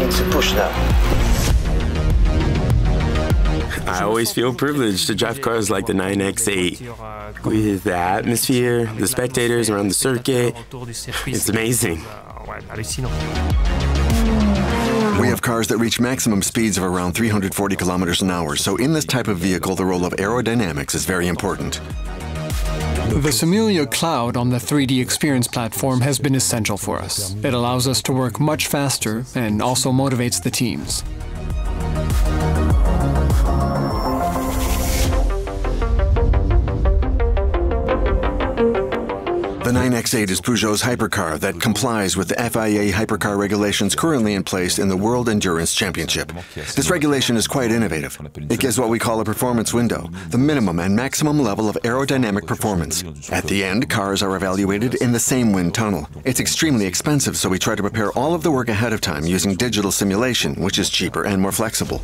need to push now. I always feel privileged to drive cars like the 9X8. With the atmosphere, the spectators around the circuit, it's amazing. We have cars that reach maximum speeds of around 340 kilometers an hour, so in this type of vehicle, the role of aerodynamics is very important. The SIMULIA cloud on the 3D experience platform has been essential for us. It allows us to work much faster and also motivates the teams. The 9X8 is Peugeot's hypercar that complies with the FIA Hypercar regulations currently in place in the World Endurance Championship. This regulation is quite innovative. It gives what we call a performance window, the minimum and maximum level of aerodynamic performance. At the end, cars are evaluated in the same wind tunnel. It's extremely expensive, so we try to prepare all of the work ahead of time using digital simulation, which is cheaper and more flexible.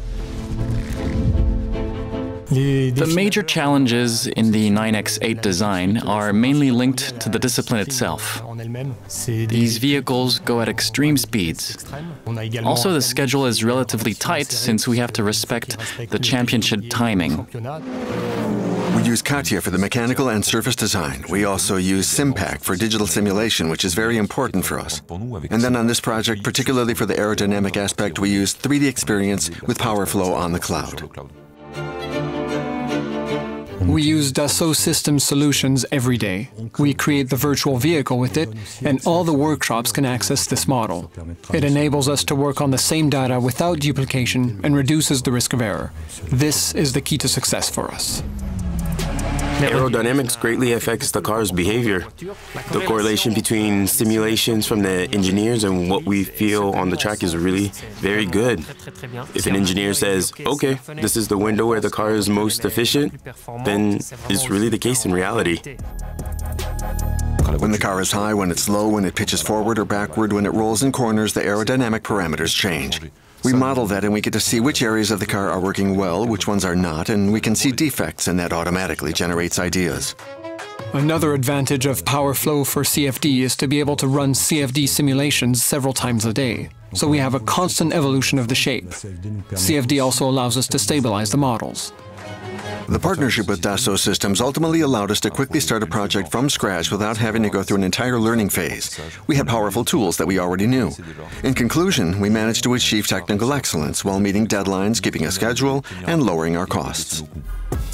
The major challenges in the 9X8 design are mainly linked to the discipline itself. These vehicles go at extreme speeds. Also, the schedule is relatively tight since we have to respect the championship timing. We use CATIA for the mechanical and surface design. We also use SimPack for digital simulation, which is very important for us. And then on this project, particularly for the aerodynamic aspect, we use 3D experience with PowerFlow on the cloud. We use Dassault Systèmes solutions every day. We create the virtual vehicle with it, and all the workshops can access this model. It enables us to work on the same data without duplication and reduces the risk of error. This is the key to success for us. Aerodynamics greatly affects the car's behavior. The correlation between simulations from the engineers and what we feel on the track is really very good. If an engineer says, okay, this is the window where the car is most efficient, then it's really the case in reality. When the car is high, when it's low, when it pitches forward or backward, when it rolls in corners, the aerodynamic parameters change. We model that and we get to see which areas of the car are working well, which ones are not, and we can see defects, and that automatically generates ideas. Another advantage of PowerFlow for CFD is to be able to run CFD simulations several times a day. So we have a constant evolution of the shape. CFD also allows us to stabilize the models. The partnership with Dassault Systèmes ultimately allowed us to quickly start a project from scratch without having to go through an entire learning phase. We had powerful tools that we already knew. In conclusion, we managed to achieve technical excellence while meeting deadlines, keeping a schedule, and lowering our costs.